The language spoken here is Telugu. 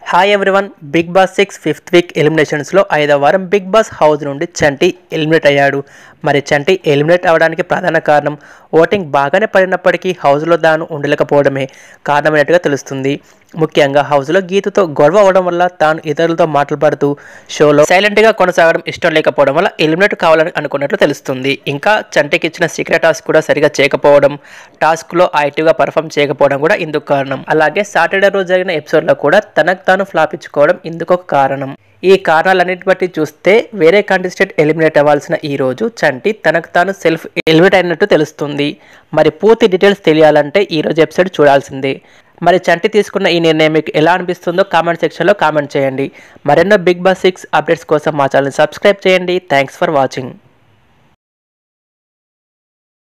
Hi everyone, Bigg Boss 6 fifth week ఎలిమినేషన్స్లో 5వ వారం బిగ్ బాస్ హౌస్ నుండి చంటి ఎలిమినేట్ అయ్యాడు. మరి చంటి ఎలిమినేట్ అవ్వడానికి ప్రధాన కారణం ఓటింగ్ బాగానే పడినప్పటికీ హౌస్లో తాను ఉండలేకపోవడమే కారణమైనట్టుగా తెలుస్తుంది. ముఖ్యంగా హౌస్లో గీతతో గొడవ అవ్వడం వల్ల తాను ఇతరులతో మాట్లాడుతూ షోలో సైలెంట్గా కొనసాగడం ఇష్టం లేకపోవడం వల్ల ఎలిమినేట్ కావాలని అనుకున్నట్లు తెలుస్తుంది. ఇంకా చంటికి ఇచ్చిన సీక్రెట్ టాస్క్ కూడా సరిగా చేయకపోవడం, టాస్క్లో యాక్టివ్గా పర్ఫామ్ చేయకపోవడం కూడా ఇందుకు కారణం. అలాగే సాటర్డే రోజు జరిగిన ఎపిసోడ్లో కూడా తనకు తాను ఫ్లాప్ ఇచ్చుకోవడం ఇందుకు ఒక కారణం. ఈ కారణాలన్నిటి బట్టి చూస్తే వేరే కంటెస్టెంట్ ఎలిమినేట్ అవ్వాల్సిన ఈ రోజు చంటి తనకు తాను సెల్ఫ్ ఎలిమినేట్ అయినట్టు తెలుస్తుంది. మరి పూర్తి డీటెయిల్స్ తెలియాలంటే ఈ రోజు ఎపిసోడ్ చూడాల్సిందే. మరి చంటి తీసుకున్న ఈ నిర్ణయం మీకు ఎలా అనిపిస్తుందో కామెంట్ సెక్షన్లో కామెంట్ చేయండి. మరెన్నో బిగ్ బాస్ 6 అప్డేట్స్ కోసం మా ఛానల్ సబ్స్క్రైబ్ చేయండి. Thanks for watching.